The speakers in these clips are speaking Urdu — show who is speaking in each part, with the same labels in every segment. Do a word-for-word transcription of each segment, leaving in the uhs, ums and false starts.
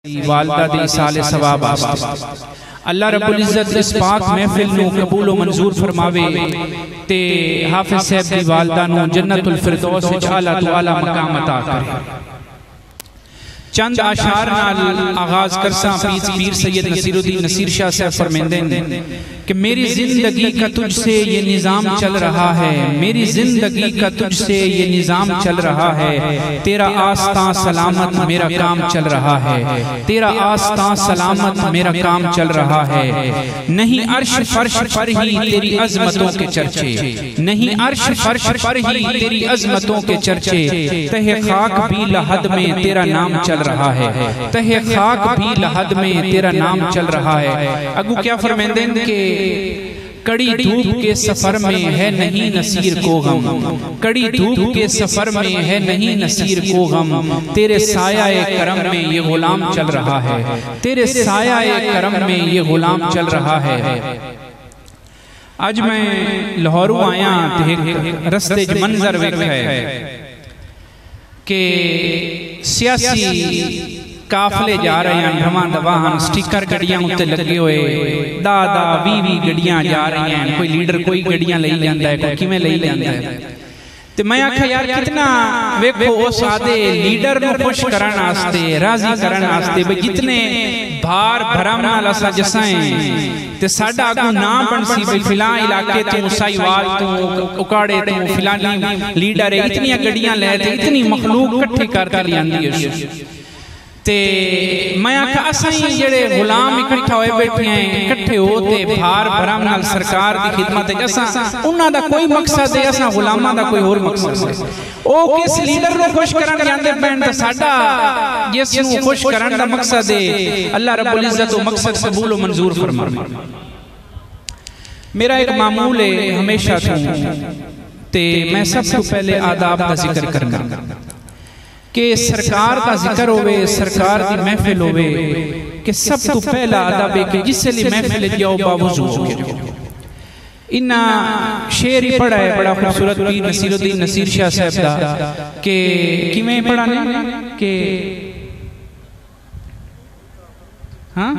Speaker 1: والدہ دی سال ثواب آستے اللہ رب العزت اس پاک محفل نو قبول و منظور فرماوے تے حافظ صاحب دی والدہ نو جنت الفردوس وچ اعلیٰ تو اعلیٰ مقام عطا کرے۔ چند اشعار نال آغاز کرساں پیس پیر سید نصیر الدین نصیر شاہ صاحب فرمیندے کہ میری زندگی کا تجھ سے یہ نظام چل رہا ہے، میری زندگی کا تجھ سے یہ نظام چل رہا ہے، تیرا آستاں سلامت میرا کام چل رہا ہے، تیرا آستاں سلامت میرا کام چل رہا ہے، نہیں عرش فرش پر ہی تیری عظمتوں کے چرچے، نہیں عرش فرش پر ہی تیری عظمتوں کے چرچے، تہ خاک بھی لحد میں تیرا نام چل رہا ہے، تہ خاک بھی لحد میں تیرا نام چل رہا ہے۔ اگو کیا فرمیندیں کہ کڑی دھوپ کے سفر میں ہے نہیں نصیر کو غم، کڑی دھوپ کے سفر میں ہے نہیں نصیر کو غم، تیرے سایہ کرم میں یہ غلام چل رہا ہے، تیرے سایہ کرم میں یہ غلام چل رہا ہے۔ آج میں لاہوروں آیا رستے جو منظر ویکھ ہے کہ سیاسی کافلے جا رہے ہیں، ہمان دواہن سٹیکر گڑیاں ہوتے لگے ہوئے، دا دا وی وی گڑیاں جا رہی ہیں، کوئی لیڈر کوئی گڑیاں لئی لیندہ ہے، کوئی کیمیں لئی لیندہ ہے۔ تو میں آکھا یار کتنا ویکھو اس آدھے لیڈر نو خوش کرن آستے، راضی کرن آستے، بھئی جتنے بھار بھرامنا لسا جسائیں تے ساڑھا آگو نام بنسی بھئی فلان علاقے تو مسائی وال تو اکاڑے تو فلان لیڈر ہے، اتنی گڑیاں لے تے اتنی مخلوق کٹھے کرتے لیاندی ہے۔ تے میں آکھا اسائیں جڑے غلام اکٹھا ہوئے بیٹھے ہیں، اکٹھے ہوتے بھار بھرامنا سرکار دی خدمت ہے، اساں انہاں دا کوئی مقصد ہے، اساں غلامہ دا کوئی اور مقصد ہے۔ او کس لیڈر نو خوش کرن جاندے پہن تا ساڑھا جس نو خوش کرن دا مقصد ہے اللہ رب العزت و مقصد قبول و منظور فرما۔ میرا ایک معمول ہے ہمیشہ تھا تے میں سب سے پہلے آداب کا ذکر کرنا کہ سرکار کا ذکر ہوئے، سرکار دی محفل ہوئے، کہ سب تو پہلا آداب ہے کہ جس سے لی محفل جاؤ باوضو ہوئے۔ انہا شعر ہی پڑھا ہے بڑا خوبصورت پیر نصیر الدین نصیر شاہ صاحب دا کہ کیمیں پڑھانے کہ ہاں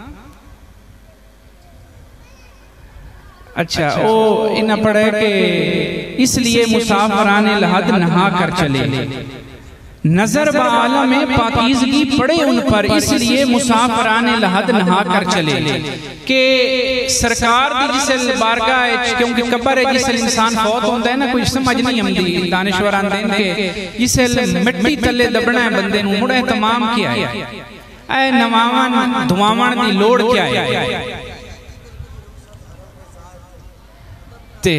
Speaker 1: اچھا او انہا پڑھا ہے کہ اس لیے مسافران لحد نہا کر چلے، نظر با عالم پاکیزگی پڑے ان پر، اس لیے مسافران لحد نہا کر چلے کہ سرکار دی جسل بارگاہ ہے، کیونکہ قبر ہے جسل انسان فوت ہوندہ ہے نا، کوئی سمجھ نہیں ہمدی دانشوران دین کے جسل مٹی تلے دبنا ہے بندے نو مڑے تمام کیا ہے، اے نوامان دعامان دی لوڑ کیا ہے تے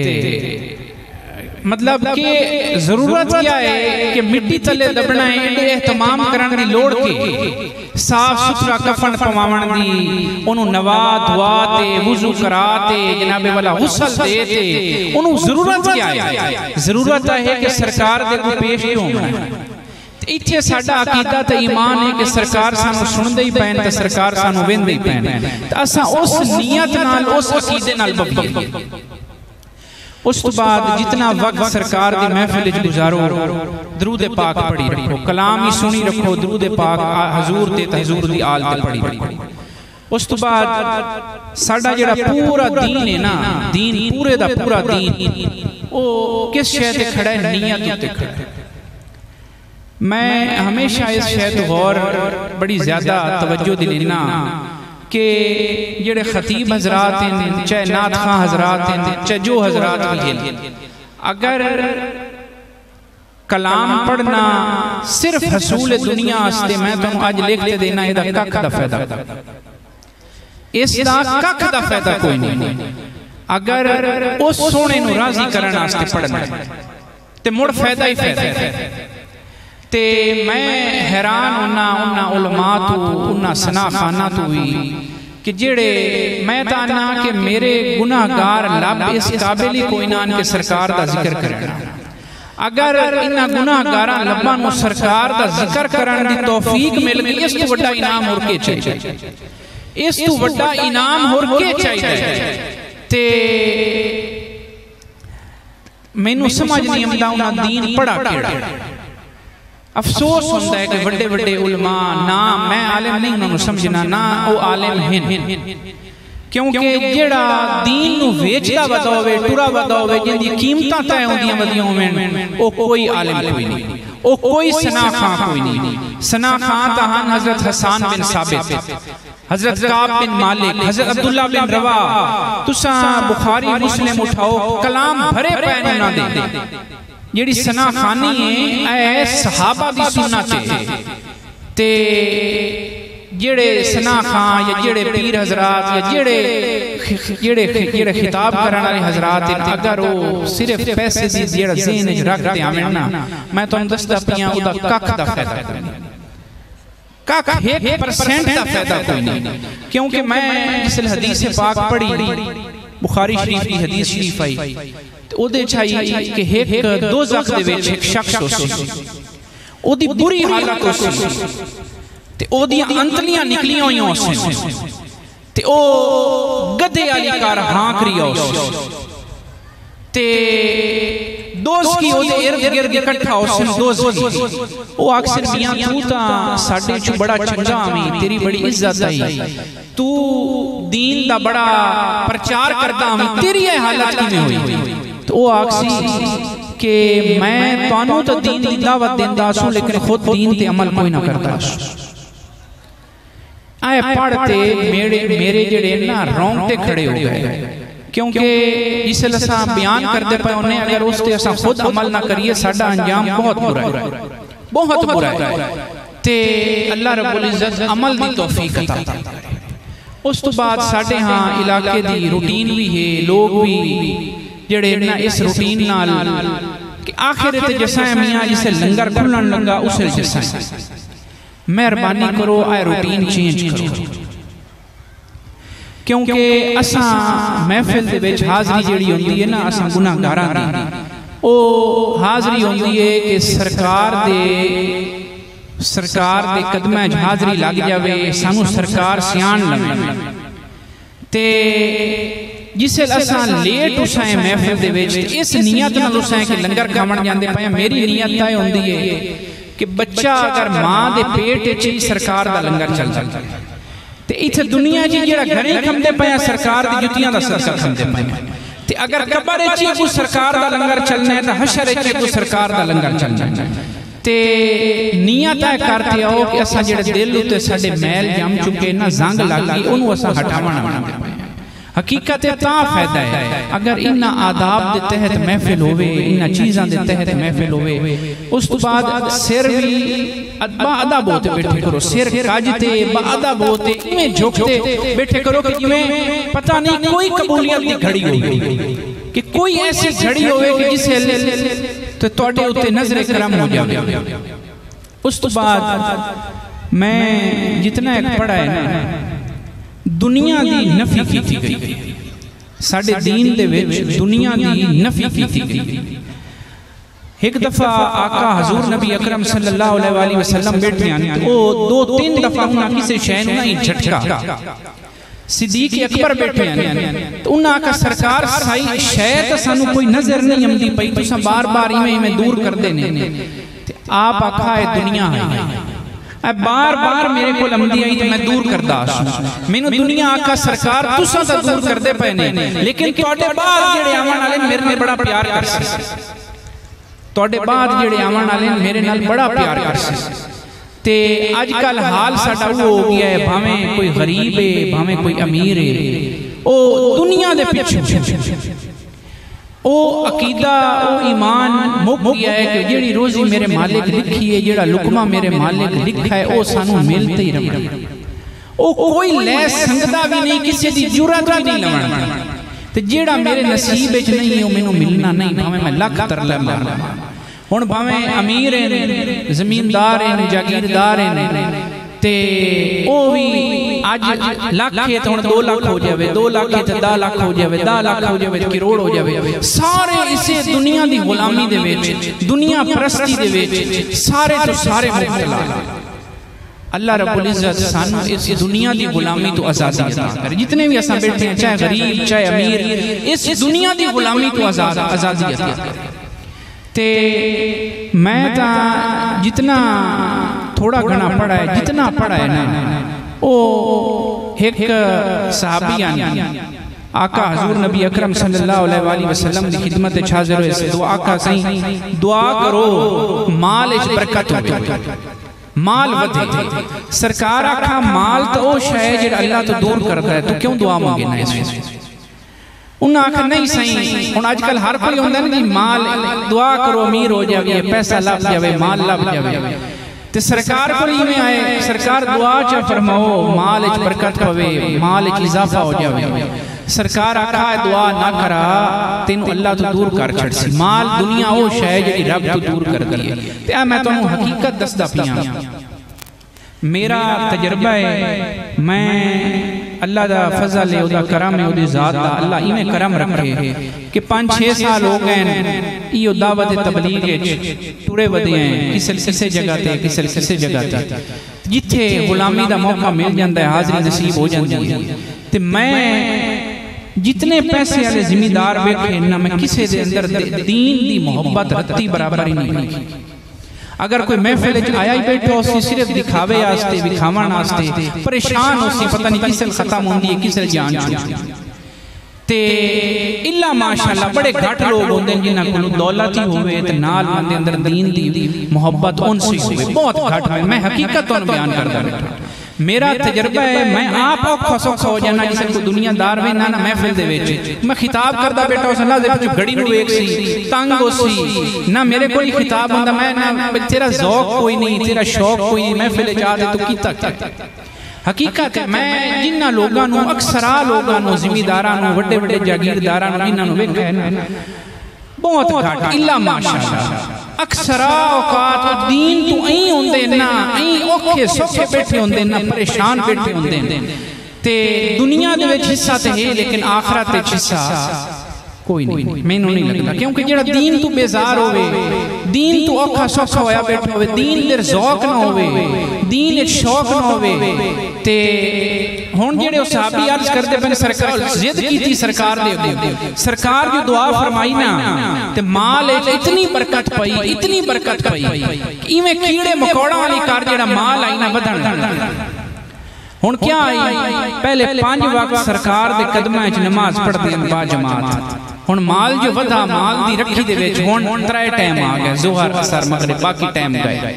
Speaker 1: مطلب کہ ضرورت کیا ہے کہ مٹی تلے دبنا ہے، انہیں احتمام کرن دی لوڑ کے صاف سترہ کفن پماون دی، انہوں نوا دعا تے وضو کراتے جناب والا غسل دیتے، انہوں ضرورت کیا ہے؟ ضرورت ہے کہ سرکار دے کو پیش کیوں ہے۔ اتھے ساڑھا عقیدہ تا ایمان ہے کہ سرکار سانو سندے ہی پہن تا سرکار سانو ویندے ہی پہن تا اساں اس نیت نال اس عقیدے نال ببی۔ اس تو بعد جتنا وقت سرکار دی محفل اچھ گزارو درود پاک پڑھی رکھو، کلامی سنی رکھو، درود پاک حضور تے حضور دی آل تے پڑھی رکھو۔ اس تو بعد ساڑھا جڑا پورا دین ہے نا، دین پورے دا پورا دین او کس شے تے کھڑا ہے؟ نیت تے کھڑا ہے۔ میں ہمیشہ اس شے تے غور بڑی زیادہ توجہ دی لینا کہ جڑے خطیب حضرات ہیں، چاہے نعت خواہ حضرات ہیں، چاہے جو حضرات بھی ہیں، اگر کلام پڑھنا صرف حصول دنیا آستے میں تو آج لکھتے دینا ہے دا کک دا فیدہ، اس دا کک دا فیدہ کوئی نہیں۔ اگر اس سونے نو راضی کرنا آستے پڑھنا ہے تو مڑ فیدہ ہی فیدہ ہے۔ تے میں حیران ہونا انہا علماء تو انہا سنا خانہ تو ہوئی کہ جڑے میں تانا کہ میرے گناہگار لب اس قابلی کوئی نان کے سرکار دا ذکر کرنا، اگر انہا گناہگاران لبانو سرکار دا ذکر کرن دی توفیق مل گئی، اس تو وڈا انعام ہور کے چاہیے، اس تو وڈا انعام ہور کے چاہیے۔ تے میں نو سمجھ نہیں امدہ انہا دین پڑھا کیڑا، افسوس ہوتا ہے کہ بڑے بڑے علماء نہ میں عالم نہیں انہوں سمجھنا نہ وہ عالم ہیں، کیونکہ جڑا دین نو ویچدا ودا ہوئے ٹرا ودا ہوئے جن دی قیمتاں طے ہوندیاں ودیاں ہوئے او کوئی عالم کوئی نہیں، او کوئی ثنا خاں کوئی نہیں۔ ثنا خاں تہان حضرت حسان بن ثابت، حضرت کعب بن مالک، حضرت عبداللہ بن روا، تساں بخاری مسلم اٹھاؤ کلام بھرے پہنے نہ دے جیڑی ثنا خانی ہے اے صحابہ دی سنت ہے، تے جڑے ثنا خان یا جڑے پیر حضرات یا جڑے جڑے جڑے خطاب کرنے والے حضرات اگر وہ صرف پیسے دی جڑا ذہن وچ رکھتے آویں نا میں تانوں دسدا پیاں او دا ککھ دا فائدہ کوئی نہیں، ککھ ایک پرسنٹ دا فائدہ کوئی نہیں، کیونکہ میں جس حدیث پاک پڑھی بخاری شریف کی حدیث شریف آئی او دے چاہیے کہ ایک دوزخ دے وچ ایک شخص ہو سی او دی بری حالت ہو سی تے او دیاں انتلیاں نکلیاں ہوئی ہوں سی تے او گدھے علی کار ہانک رہی ہو سی تے دوست کی او دے ارد گرد اکٹھا ہو سی دوست کی او اکثر میاں تو تا ساڑھے چو بڑا چنگا آمی تیری بڑی عزت آئی تو دین دا بڑا پرچار کردہ آمی تیری ہے حالت کی میں ہوئی تو وہ آکسی کہ میں توانوں تو دین دی دعوت دیندہ سوں لیکن خود دین تے عمل کوئی نہ کرتا سوں آئے پڑھتے میرے میرے جڑے نا رونگتے کھڑے ہو گئے کیونکہ جسے لسا بیان کر دے پائے انہیں اگر اس تے اسا خود عمل نہ کریے ساڑھا انجام بہت برا ہے بہت برا ہے تے اللہ رب العزت عمل دی توفیق عطا کرے۔ اس تو بعد ساڑھے ہاں علاقے دی روٹین بھی ہے لوگ بھی جڑے نا اس روٹین نال کہ آخرت جسائیں میاں جسے لنگر کھلن لنگا اسے جسائیں مہربانی کرو آئے روٹین چینج کرو کیونکہ اساں محفل دے وچ حاضری جڑی ہوندی ہے نا اساں گناہ گاراں دی او حاضری ہوندی ہے کہ سرکار دے سرکار دے قدمہ حاضری لگ جاوے سانو سرکار سیان لگے تے جسے اساں لیٹ اسائیں محفل دے وچ اس نیت نال اسائیں کہ لنگر کھاون جاندے پئے میری نیت اے ہوندی ہے کہ بچہ اگر ماں دے پیٹ وچ سرکار دا لنگر چل جائے تے ایتھے دنیا جی جڑا گھریں کھمدے پئے سرکار دی جتیاں دا صدقہ کھمدے پئے تے اگر قبر وچ کوئی سرکار دا لنگر چلنا ہے تے حشر وچ کوئی سرکار دا لنگر چلنا ہے تے نیت اے کرتے ہو کہ اساں جڑے دل تے ساڈے میل جم چکے نہ زنگ لگ گئی اونوں اساں ہٹاونا بناندے پئے حقیقت تا فائدہ ہے اگر انہا آداب دے تحت محفل ہوئے انہا چیزاں دے تحت محفل ہوئے اس تو بعد سر بھی با ادب ہوتے بیٹھے کرو سر کاجتے با ادب ہوتے میں جھوکتے بیٹھے کرو کہ جویں پتہ نہیں کوئی قبولیت دی گھڑی ہوئی کہ کوئی ایسی گھڑی ہوئے کہ جسے تو توڑے ہوتے نظر کرم ہو جاوے اس تو بعد میں جتنا ایک پڑھا ہے نا دنیا دی نفی کی تھی گئی ساڑھے دین دے وچ دنیا دی نفی کی تھی گئی ایک دفعہ آقا حضور نبی اکرم صلی اللہ علیہ وآلہ وسلم بیٹھے ہیں وہ دو تین دفعہ انہاں کسی شہن انہاں ہی جھٹکا صدیق اکبر بیٹھے ہیں تو انہاں کا سرکار سائی شہد سانو کوئی نظر نہیں ہم دی پئی تو سن بار بار ہی میں دور کر دینے آپ آقا ہے دنیا ہے بار بار میرے کو لمدی آئی تو میں دور کر دا میں نے دنیا آقا سرکار تو سا تا دور کر دے پہنے لیکن توڑے بعد جڑے آمان آلین میرے نے بڑا پیار کر سے توڑے بعد جڑے آمان آلین میرے نال بڑا پیار کر سے تے آج کل حال ساڑھا وہ ہو گیا ہے بھامیں کوئی غریب ہے بھامیں کوئی امیر ہے او دنیا دے پیچھے او عقیدہ او ایمان مک گیا ہے کہ جیڑی روزی میرے مالک لکھی ہے جیڑا لکمہ میرے مالک لکھا ہے او سانو ملتے ہی رہا او کوئی لے سنگدہ بھی نہیں کسی دی جورت بھی نہیں لوڑنا تو جیڑا میرے نصیب اچھ نہیں ہے میں نو ملنا نہیں بھامیں میں لکھ تر لے مارنا ہون بھامیں امیر ہیں زمیندار ہیں جاگیردار ہیں تے او بھی آج لاکھے تو دو لاکھ ہو جاوے دو لاکھے تو دا لاکھ ہو جاوے دا لاکھ ہو جاوے کروڑ ہو جاوے سارے اسے دنیا دی غلامی دے ویچ دنیا پرستی دے ویچ سارے تو سارے مبتلا اللہ رب العزت سانو اس دنیا دی غلامی تو آزادی عطا کرے جتنے بھی اساں بیٹھے ہیں چاہے غریب چاہے امیر اس دنیا دی غلامی تو آزادی عطا کرے تے میں تا جتنا تھوڑا گھنا پڑھا ہے جتنا پڑھا ہے نا او ایک صحابی آنی آقا حضور نبی اکرم صلی اللہ علیہ وآلہ وسلم دی خدمت حاضر ہوئے سے دعا آقا سہیں دعا کرو مال اچ برکت ہوئے مال ودھے سرکار آقا مال تو او شاہ جڑا اللہ تو دور کرتا ہے تو کیوں دعا مانگے نا اس میں انہاں آخر نہیں سہیں ان آج کل ہر کوئی ہوندہ نہیں مال دعا کرو امیر ہو جاوے پیسہ لب جاوے مال لب جاوے تے سرکار کو لیے میں آئے سرکار دعا چا فرماؤ مال اچ برکت پوے مال اچ اضافہ ہو جاوے سرکار آکھا ہے دعا نہ کرا تینو اللہ تو دور کر چھڑ سی مال دنیا وہ شے جڑی رب تو دور کر دیے تے اے میں تانوں حقیقت دسدا پیاں میرا تجربہ ہے میں اللہ دا فضل ہے او دا کرم ہے او دی ذات دا اللہ ایویں کرم رکھے کہ پانچ چھ سال ہو گئے ایو دعوت تبلیغ ٹورے ودے ہیں کسے کسے جگہ تے کسے کسے جگہ تے جتھے غلامی دا موقع مل جاندا ہے حاضری نصیب ہو جاندی ہے تے میں جتنے پیسے والے ذمہ دار بیٹھے نہ میں کسے دے اندر دین دی محبت رتی برابر ہی نہیں اگر کوئی محفل آیا ہی بیٹھو اسی صرف دکھاوے آستے دکھاوان آستے پریشان ہو سی پتہ نہیں کسے ختم ہوندی ہے کسے جان چھوٹی تے اللہ ماشاءاللہ بڑے گھٹ لوگ ہوندے جنہاں کو دولت ہی ہوئے تے نال مندے اندر دین دی محبت ان سے ہوئے بہت گھٹ ہوئے میں حقیقت ان بیان کر دا بیٹھا میرا تجربہ ہے میں آپ اوکھا سوکھا ہو جانا جسے کو دنیا دار میں نہ محفل دے ویچے میں خطاب کردہ بیٹا ہوں اللہ دے پچھو گھڑی نو ایک سی تانگ ہو سی نہ میرے کوئی خطاب ہوندہ میں نہ تیرا ذوق کوئی نہیں تیرا شوق کوئی نہیں محفل چاہ دے تو کیتا کیا حقیقت ہے میں جنہ لوگانوں اکثرہ لوگانوں ذمہ دارانوں وڈے وڈے جاگیر دارانوں جنہوں ویکھا ہے نا بہت گھاٹ اللہ ماشاءاللہ اکثرہ اوقات دین تو این ہوندے نا این اوکھے سوکھے بیٹھے ہوندے نا پریشان بیٹھے ہوندے تے دنیا دے وچ حصہ تے ہے لیکن آخرت تے حصہ کوئی نہیں میں انہوں نہیں لگتا کیونکہ جڑا دین تو بیزار ہوئے دین تو اوکھا سوکھا ہویا بیٹھے ہوئے دین دیر ذوق نہ ہوئے دین ایک شوق نہ ہوئے تے ہون جڑے وہ صحابی عرض کرتے پہنے سرکار زد کی تھی سرکار دے دے سرکار جو دعا فرمائی نا تے مال اتنی برکت پئی اتنی برکت پئی ایویں کیڑے مکوڑا والی کار جڑا مال آئی نا بدھن ہون کیا آئی پہلے پانچ وقت سرکار دے قدمہ اچھ نماز پڑھ دیں با جماعت ہون مال جو ودھا مال دی رکھی دے ویچ ہون ترائے ٹائم آگئے زہر اثر مغرب باقی ٹائم گئے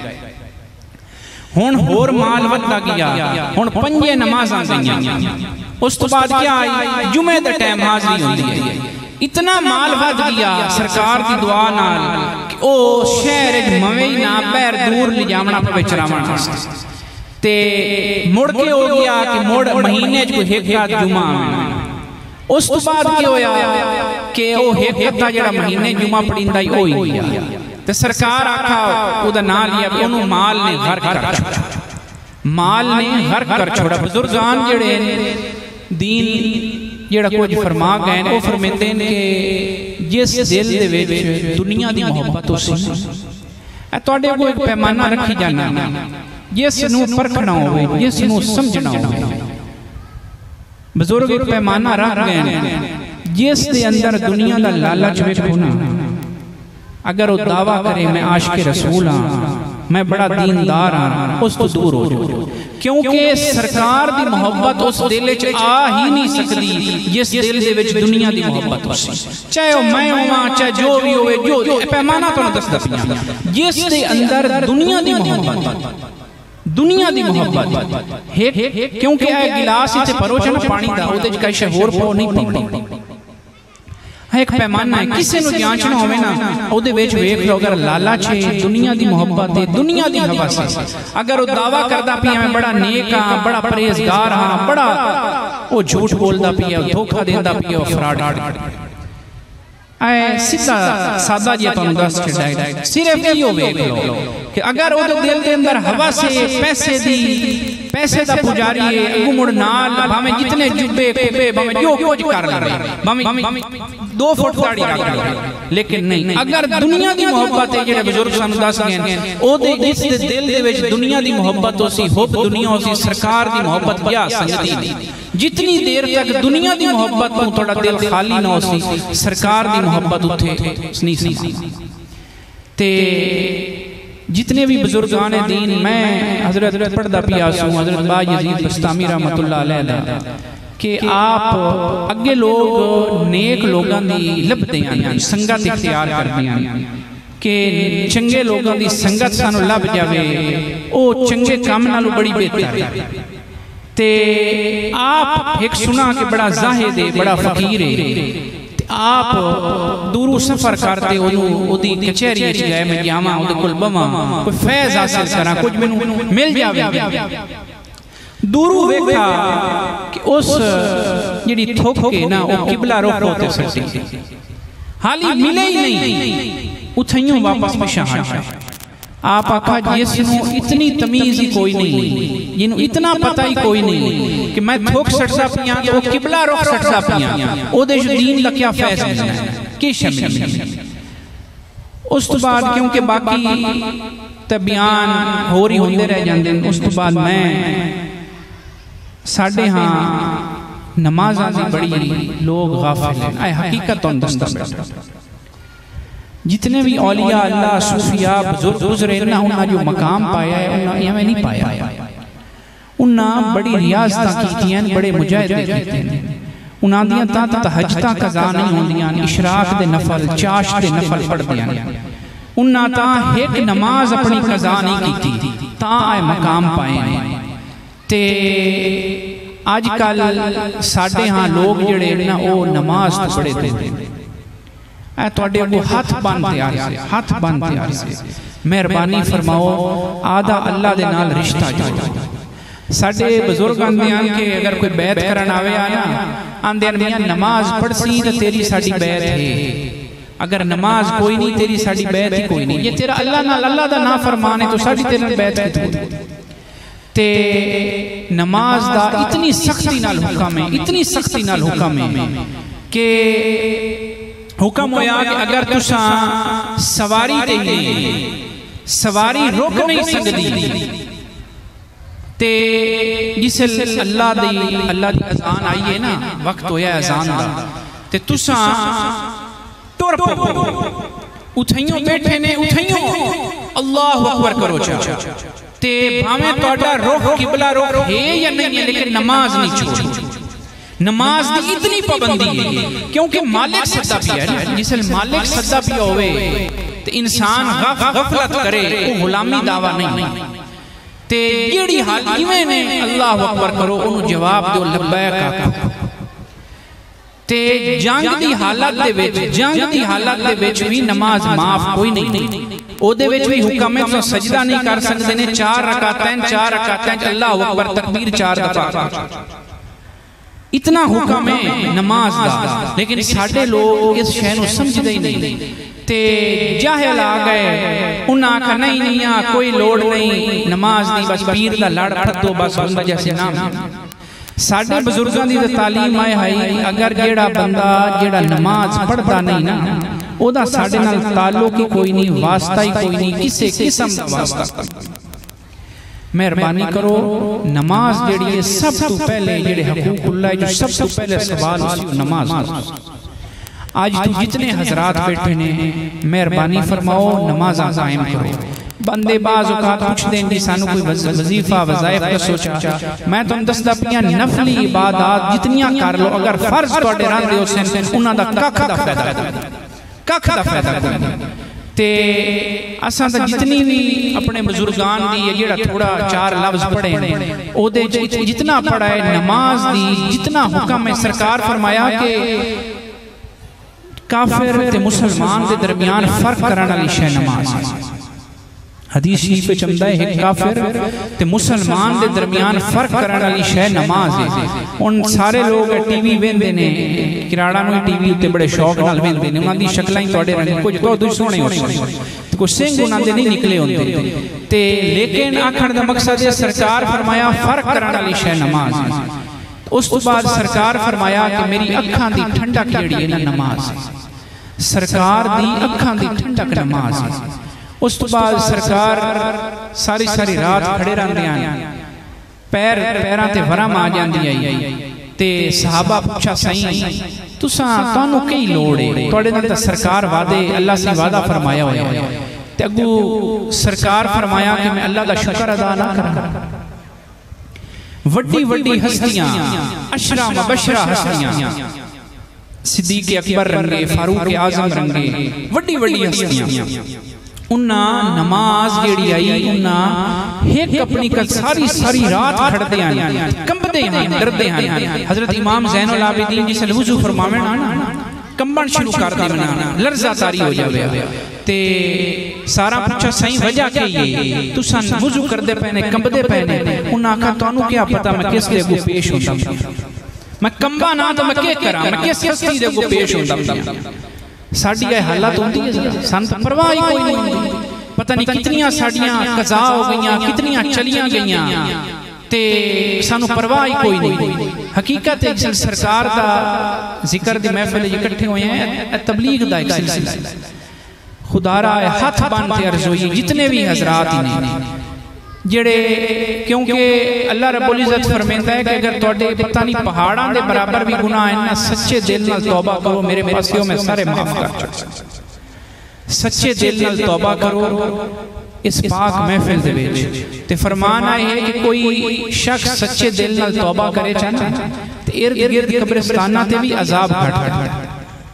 Speaker 1: ہون ہور مال ودھا گیا ہون پنجے نماز آگئیں اس تو بعد کیا آئی جمعہ دے ٹائم حاضری ہوندی ہے اتنا مال ود گیا سرکار دی دعا نال او شہر موئی نا پیر دور لے جامنا پہ چرامان ہستے تے مڑ کے ہو گیا کہ مڑ مہینے جو ہیکات جمعہ آمین اس تو بعد کیا ہویا کہ وہ ہیکتا جڑا مہینے جمعہ پڑھندائی ہوئی گیا تے سرکار آکھا او دا نا لیا کہ انہوں مال نے غرق کر چھوڑا مال نے غرق کر چھوڑا بزرگان جڑے دین جڑا کچھ فرما گئے وہ فرمیتے ہیں کہ جس دل دے ویچ دنیا دی محبت ہو سی اے توڑے کو ایک پیمانہ رکھی جانا جس نو پرکھنا ہوئے جس نو سمجھنا ہوئے بزرگ ایک پیمانہ رکھ گئے جس دے اندر دنیا دا لالچ ویکھونا اگر وہ دعویٰ کرے میں عاشق رسول ہاں میں بڑا دیندار ہاں اس تو دور ہو جاؤ کیونکہ سرکار دی محبت اس دل وچ آ ہی نہیں سکتی جس دل دے وچ دنیا دی محبت ہو سی چاہے میں ہوں چاہے جو بھی ہوئے جو پیمانہ تو نہ دستا پیاں جس دے اندر دنیا دی محبت دنیا دی محبت کیونکہ اے گلاس ہی تے پروچنا پانی دا او دے جکا شہور پاؤ نہیں پاؤ ایک پیمانہ ہے کسے نو جانچنا ہوئے نا او دے ویچ ویک لو اگر لالا چھے دنیا دی محبت ہے دنیا دی ہوا سے اگر وہ دعویٰ کردہ پیا میں بڑا نیک ہاں بڑا پریزگار ہاں بڑا وہ جھوٹ بولدہ پیا دھوکہ دیندہ پیا فراڈ اے سیدھا سادہ جی تو انداز چھڑائے صرف یہ ویک لو کہ اگر وہ دل دے اندر ہوا سے پیسے دی پیسے دا پجاری ہے اگو مڑ نال بھامیں جتنے جبے کبے بھامیں جو کچھ کر رہے بھامیں دو فٹ داڑی رکھ رہے لیکن نہیں اگر دنیا دی محبت ہے جڑے بزرگ سانو دس گئے او دے جس دے دل دے وچ دنیا دی محبت ہو سی حب دنیا ہو سی سرکار دی محبت یا سنگتی دی جتنی دیر تک دنیا دی محبت تو تھوڑا دل خالی نہ ہو سی سرکار دی محبت اتھے نہیں سی تے جتنے بھی بزرگان دین میں حضرت پڑھدا پیا سوں حضرت با یزید بستامی رحمت اللہ علیہ دا کہ آپ اگے لوگ نیک لوگاں دی لب دیاں سنگت اختیار کر دیاں کہ چنگے لوگاں دی سنگت سانو لب جاوے او چنگے کام نالو بڑی بہتر ہے تے آپ ایک سنا کہ بڑا زاہد ہے بڑا فقیر ہے آپ دورو سفر کرتے او دی کچھری اچھ گئے میں جاما او دی کل بما کوئی فیض حاصل کرا کچھ میں مل جاوے دورو ویکھا کہ اس جڑی تھوکے نا او قبلہ رخ ہوتے سکتی حالی ملے ہی نہیں اتھائیوں واپس پشاہاں آپ آقا جسنو اتنی تمیز ہی کوئی نہیں جنہوں اتنا پتہ ہی کوئی نہیں کہ میں تھوک سٹسا پیاں تو قبلہ رخ سٹسا پیاں او دے جو دین لکیا فیض ملنا ہے کی شمل اس تو بعد کیونکہ باقی تبیان ہو رہی ہوندے رہ جاندے اس تو بعد میں ساڑھے ہاں نمازاں دی بڑی لوگ غافل ہیں اے حقیقت ان دستہ بیٹھا جتنے بھی اولیاء اللہ صوفیاء بزرگ گزرے انہاں انہاں جو مقام پایا ہے انہاں یہ ہمیں نہیں پایا انہاں بڑی ریاضتاں کیتی ہیں بڑے مجاہدے کیتے ہیں انہاں دیاں تا تہجداں قضا نہیں ہوندیاں اشراق دے نفل چاش دے نفل پڑھ دیاں انہاں تا ایک نماز اپنی قضا نہیں کیتی تا آئے مقام پائے ہیں تے آج کل ساڑھے ہاں لوگ جڑے نا او نماز تو بڑے دے اے توڑے وہ ہاتھ بان تیار سے ہاتھ بان تیار سے مہربانی فرماؤ آدھا اللہ دے نال رشتہ جاؤ ساڑھے بزرگ آندیاں کہ اگر کوئی بیعت کرن آوے آنا آندیاں میاں نماز پڑھ سی تو تیری ساڑھی بیعت ہے اگر نماز کوئی نہیں تیری ساڑھی بیعت ہی کوئی نہیں یہ تیرا اللہ نال اللہ دا نا فرمانے تو ساڑھی تیرا بیعت کی تو تے نماز دا اتنی سختی نال حکم ہے اتنی سختی نال حکم ہے کہ حکم ہویا کہ اگر تساں سواری تے ہی سواری روک نہیں سکتی تے جسے اللہ دی اللہ دی اذان آئی ہے نا وقت ہویا اذان دا تے تساں ٹور پو اتھائیوں بیٹھے نے اتھائیوں اللہ اکبر کرو چاہا تے بھامیں توڑا روح قبلہ روح ہے یا نہیں ہے لیکن نماز نہیں چھوڑی نماز دی اتنی پابندی ہے کیونکہ مالک صدا پیا ہے جسے مالک صدا پیا ہوئے تو انسان غفلت کرے وہ غلامی دعویٰ نہیں تے جیڑی حال میں نے اللہ اکبر کرو انہوں جواب دو لبیک آقا تے جنگ دی حالت دے ویچ جنگ دی حالت دے ویچ بھی نماز معاف کوئی نہیں او دے ویچ بھی حکم ہے تو سجدہ نہیں کر سکتے نے چار رکعتیں چار رکعتیں اللہ اکبر تکبیر چار دفعہ اتنا حکم ہے نماز دا لیکن ساڑھے لوگ اس شہنوں سمجھ دے نہیں تے جاہل آگئے انہاں آکھا نہیں نہیں کوئی لوڑ نہیں نماز دی بس پیر دا لڑ پھٹ دو بس بندہ جیسے نام ساڑھے بزرگاں دی تعلیم آئے ہائی اگر جیڑا بندہ جیڑا نماز پڑھتا نہیں نا او دا ساڑھے نال تعلق ہی کوئی نہیں واسطہ ہی کوئی نہیں کسے قسم دا واسطہ مہربانی کرو نماز جیڑی ہے سب تو پہلے جیڑے حقوق اللہ جو سب تو پہلے سوال اسی نماز آج تو جتنے حضرات بیٹھے نے مہربانی فرماؤ نماز قائم کرو بندے بعض اوقات پوچھ دیں گے سانو کوئی وظیفہ وظائف کا سوچا میں تو دستا پیاں نفلی عبادات جتنیاں کر لو اگر فرض توڑے رہن دے ہو سن انہاں دا ککھ دا فیدہ ککھ دا فیدہ کوئی تے اساں تا جتنی بھی اپنے بزرگان دی جیڑا تھوڑا چار لفظ پڑھے او دے جتنا پڑھا ہے نماز دی جتنا حکم ہے سرکار فرمایا کہ کافر تے مسلمان دے درمیان فرق کرانا لی شہ نماز حدیث شریف پہ چمدہ ہے ایک کافر تے مسلمان دے درمیان فرق کرانا لی شہ نماز ہے ان سارے لوگ ٹی وی ویندے نے کراڑا میں ٹی وی تے بڑے شوق نال ویندے نے انہاں دی شکلائیں توڑے رہنے کچھ تو دوش سونے ہوتے کچھ سنگ انہاں دے نہیں نکلے ہوتے تے لیکن آکھر دا مقصد ہے سرکار فرمایا فرق کرانا لی شہ نماز ہے اس تو بعد سرکار فرمایا کہ میری اکھاں دی ٹھنڈک جڑی ہے نا نماز سرکار دی اکھاں دی ٹھنڈک نماز اس تو بعد سرکار ساری ساری رات کھڑے رہن دیاں پیر پیران تے ورم آ جان دی آئی تے صحابہ پوچھا سائیں تو ساں تانو کئی لوڑے توڑے نا تا سرکار وعدے اللہ سے وعدہ فرمایا ہویا تے اگو سرکار فرمایا کہ میں اللہ دا شکر ادا نہ کرا. وڈی وڈی ہستیاں عشرہ مبشرہ ہستیاں صدیق اکبر رنگے فاروق اعظم رنگے وڈی وڈی ہستیاں انہاں نماز جیڑی آئی انہاں ایک اپنی کل ساری ساری رات کھڑتے ہیں کمبدے ہیں ڈردے ہیں. حضرت امام زین العابدین جسے وضو فرماویں نا کمبن شروع کر دے بنانا لرزہ تاری ہو جاوے تے سارا پوچھا صحیح وجہ کہ یہ تساں وضو کر دے پہنے کمبدے پہنے انہاں کہا تو انہوں کیا پتا میں کس دے کو پیش ہوتا ہوں میں کمبا نہ تو میں کیا کرا میں کس ہستی دے کو پیش ہوتا ہوں. ساڑھی آئے حالات ہوتی ہے سان تو پرواہی کوئی نہیں پتہ نہیں کتنیاں ساڑیاں قضا ہو گئیاں کتنیاں چلیاں گئیاں تے سانو پرواہی کوئی نہیں. حقیقت ایک سرکار دا ذکر دی محفل اکٹھے ہوئے ہیں تبلیغ دا ایک سلسلہ خدا را ہاتھ باندھتے عرض ہوئی جتنے بھی حضرات ہیں جڑے کیونکہ اللہ رب العزت فرمیندہ ہے کہ اگر توڑے پتہ نہیں پہاڑاں دے برابر بھی گناہ ہیں نا سچے دل نال توبہ کرو میرے پاسیوں میں سارے معاف کر چکے. سچے دل نال توبہ کرو اس پاک محفل دے بیچ تے فرمان آئے ہے کہ کوئی شخص سچے دل نال توبہ کرے چاہنا تے ارد گرد قبرستانہ تے بھی عذاب گھٹ گھٹ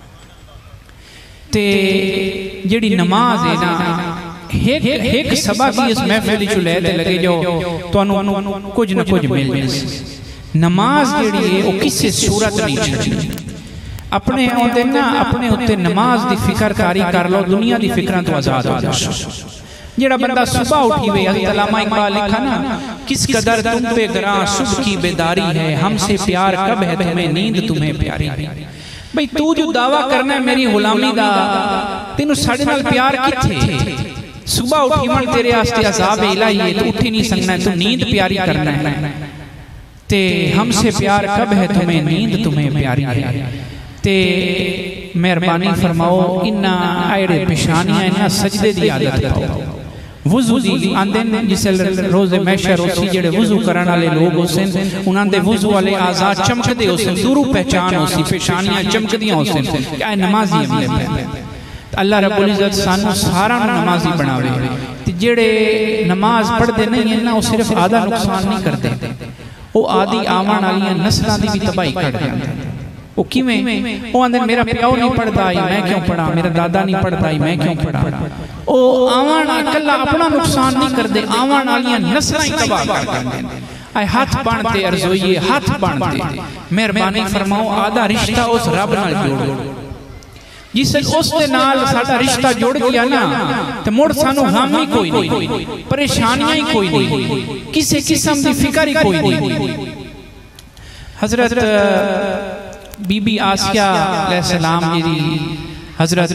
Speaker 1: تے جڑی نماز ہے نا ایک سبا کی اس محفلی جو لیتے لگے جو تو انہوں کچھ نہ کچھ مل جائے. نماز جڑی ہے وہ کسی صورت نہیں چھڑی اپنے ہوتے نا اپنے ہوتے نماز دی فکر کاری کر لو دنیا دی فکران تو آزاد ہو جائے. جڑا بندہ صبح اٹھی ہوئے حضرت علامہ اقبال لکھا نا کس قدر تم پہ گراں صبح کی بیداری ہے ہم سے پیار کب ہے تمہیں نیند تمہیں پیاری ہے. بھئی تو جو دعویٰ کرنا ہے میری غلامی دا تینوں ساڑھے نال پیار کتھے صبح اٹھی من تیرے آستے عذاب الہی ہے تو اٹھی نہیں سکنا ہے تو نیند پیاری کرنا ہے تے ہم سے پیار کب ہے تمہیں نیند تمہیں پیاری ہے. تے مہربانی فرماؤ انہا آئیڑے پیشانیاں انہا سجدے دی عادت پاؤ وضو دی آندن جسے روز محشر اسی جڑے وضو کرانا لے لوگ ہوسن انہاں دے وضو والے آزاد چمک دے ہوسن دورو پہچان ہوسی پیشانیاں چمک دیاں ہوسن کہ آئے نمازی ہم لے پہنے. اللہ رب العزت سانو سارا نمازی بناوے جڑے نماز پڑھ دے نہیں ہیں نا وہ صرف آدھا نقصان نہیں کرتے وہ آدھی آمان آلیاں نسلان دی بھی تباہی کر دیں. وہ کیویں وہ اندر میرا پیاؤ نہیں پڑھتا ہی میں کیوں پڑھا میرا دادا نہیں پڑھتا ہی میں کیوں پڑھا وہ آمان اکلا اپنا نقصان نہیں کر دے آمان آلیاں نسلان ہی تباہ کر دیں. آئے ہاتھ باندھتے ارزوئیے ہاتھ باندھتے مہربانی فرماؤ آدھا رشتہ اس رب نال جوڑو جس اس دے نال ساڑھا رشتہ جوڑ گیا نا تو مڑ سانو غامی کوئی نہیں پریشانیاں ہی کوئی نہیں کسی قسم دی فکر ہی کوئی نہیں. حضرت بی بی آسیہ علیہ السلام جی حضرت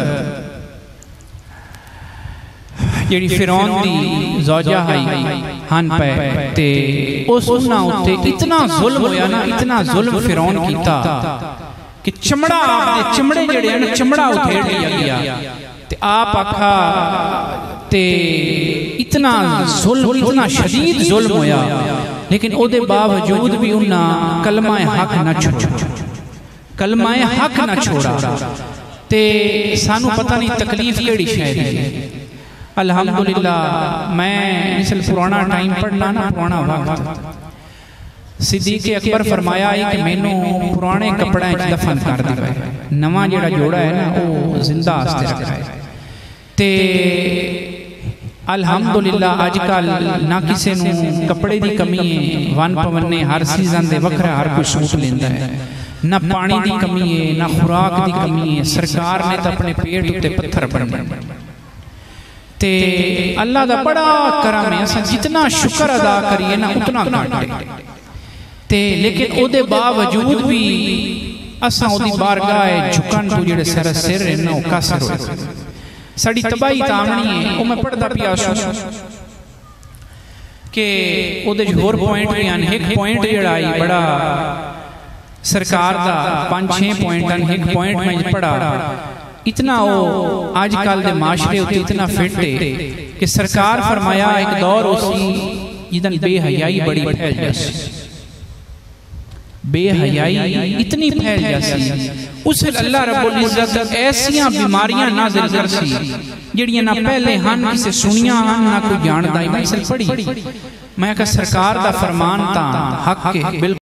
Speaker 1: جیڑی فرعون دی زوجہ ہائی ہن پہ تے اس انہاں ہوتے اتنا ظلم ہویا نا اتنا ظلم فرعون کیتا کہ چمڑا آپ نے چمڑے جڑے ہیں چمڑا اتھیڑ لیا گیا تے آپ آکھا تے اتنا ظلم اتنا شدید ظلم ہویا لیکن او دے باوجود بھی انہاں کلمہ حق نہ چھوڑا کلمہ حق نہ چھوڑا تے سانو پتہ نہیں تکلیف کیڑی شاید ہے. الحمدللہ میں مثل پرانا ٹائم پڑھنا نا پرانا وقت صدیق اکبر فرمایا ہے کہ میں نو پرانے کپڑے دفن کر دیا ہے نواں جڑا جوڑا ہے نا وہ زندہ آستے رکھا ہے تے الحمدللہ آج کل نہ کسے نو کپڑے دی کمی ہے وان پونے ہر سیزن دے وکھرا ہر کوئی سوٹ لیندہ ہے نہ پانی دی کمی ہے نہ خوراک دی کمی ہے سرکار نے تو اپنے پیٹ تے پتھر بن تے اللہ دا بڑا کرم ہے جتنا شکر ادا کریے نا اتنا گھٹے تے لیکن او دے باوجود بھی اساں او دی بارگاہ جھکن تو جڑے سر سر ہیں نا او کاسر ہوئے ساڑی تباہی تامنی ہے او میں پڑھتا پیا سو کہ او دے جو اور پوائنٹ بھی آنے ایک پوائنٹ جڑا آئی بڑا سرکار دا پانچ چھے پوائنٹ ایک پوائنٹ میں پڑھا اتنا وہ آج کل دے معاشرے ہوتے اتنا فٹ ہے کہ سرکار فرمایا ایک دور اسی جدن بے حیائی بڑی پھیل جیسے بے حیائی اتنی پھیل جاسی، اس وقت اللہ رب العزت ایسیاں بیماریاں نازل کرسی جڑیاں نہ پہلے ہن کسے سنیاں ہن نہ کوئی جاندہ ہی، میں اسے پڑھی میں کہا سرکار دا فرمان تا حق کے بالکل